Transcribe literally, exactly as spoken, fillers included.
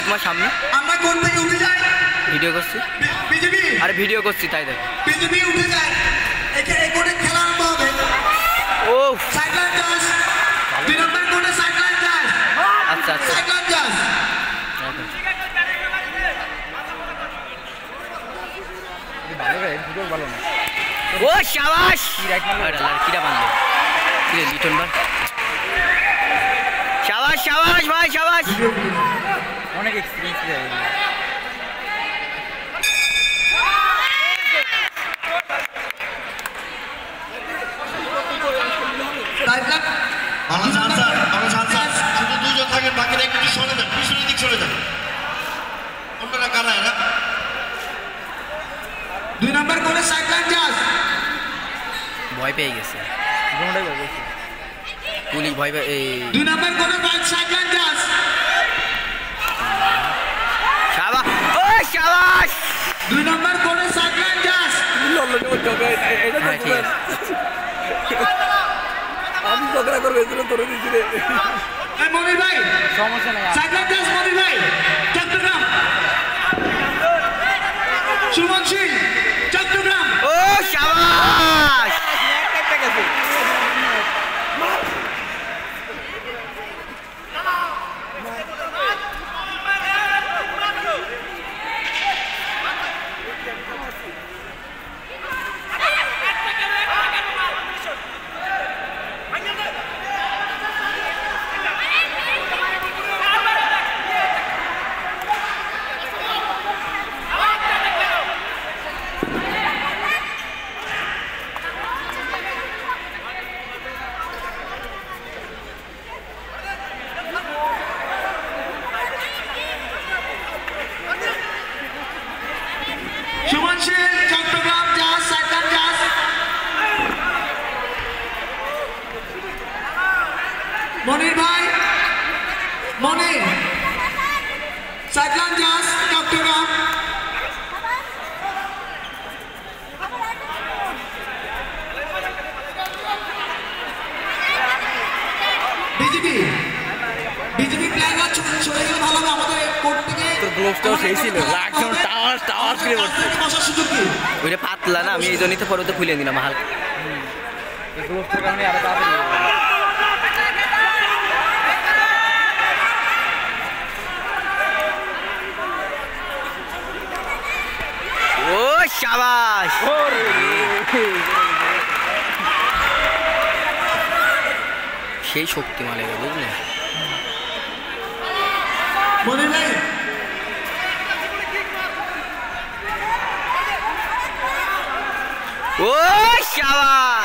তোমার সামনে আমরা কোন থেকে উঠে যাই ভিডিও করছি বিজেপি আরে ভিডিও করছি তাই দেখ বিজেপি উঠে যায় এখানে কোণে খেলা আরম্ভ হবে ও সাইক্লোন জাস দুই নম্বর কোণে সাইক্লোন জাস আচ্ছা আচ্ছা সাইক্লোন জাস ভালো রে ভিডিও ভালো না ও শাবাশ কি রাইট মারলো আরে লড়কিটা বানলো কি রে লিটন ভাই শাবাশ শাবাশ ভাই শাবাশ অনেক এক্সপেরিয়েন্স দেয় সাইক্লোন আমরা চান্স আমরা চান্স শুধু দুইজন থাকেন বাকিরা একটু সরে যান পিছনের দিক সরে যান অন্যরা কারা এরা দুই নম্বর কোণে সাইক্লোন জাস ভয় পেয়ে গেছে দুটোই ভালো গেছে পুলিশ ভয় পেয়ে এই দুই নম্বর কোণে সাইক্লোন জাস শাবাশ ও শাবাশ দুই নম্বর কোণে সাইক্লোন জাস হ্যাঁ ঠিক আছে আমি ঝগড়া করবো এই জন্য ধরে দিচ্ছি রে এই মনির ভাই সমস্যা নাই সাইক্লোন জাস মনির ভাই চট্টগ্রাম সুমন সিং চট্টগ্রাম ও শাবাশ সুমন সিং চট্টগ্রাম জাস সাইক্লোন জাস মনির ভাই মনির সাইক্লোন জাস চট্টগ্রাম বিজেপি বিজেপি প্লেয়াররা চলে গেলে ভালো হবে আমাদের কোর্ট থেকে তোর গ্লোভসটাও সেই ছিল লাগছে টাওয়ার টাওয়ার করে পড়ছে বসার সুযোগ কি ওইটা পাতলা না আমি এই জন্যই তো পরে তো খুলে দিলাম হালকা এই গ্লোভসটার কারণে আরো তাড়াতাড়ি ও শাবাশ সেই শক্তি মালে বুঝলে মনির ভাই ও শাবাশ